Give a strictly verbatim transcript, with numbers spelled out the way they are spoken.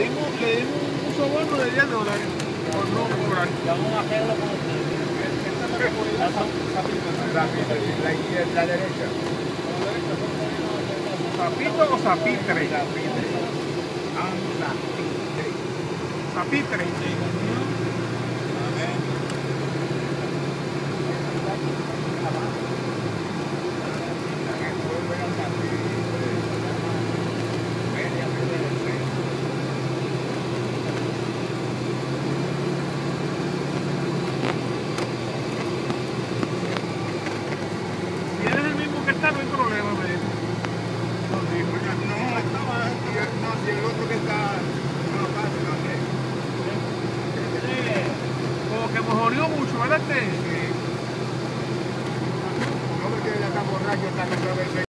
dimos, le dimos un soborno de diez dólares por no cobrar. Ya vamos a hacerlo con ustedes. La, la, la derecha. ¿Zapito o zapitre? Anda. Zapitre. Si eres el mismo que está, no hay problema, me dijo. No, estaba, no, si el otro que está, no pasa, no sé. Como que mojoneó mucho, ¿verdad? Sí. No, porque ya está borracho, está otra vez.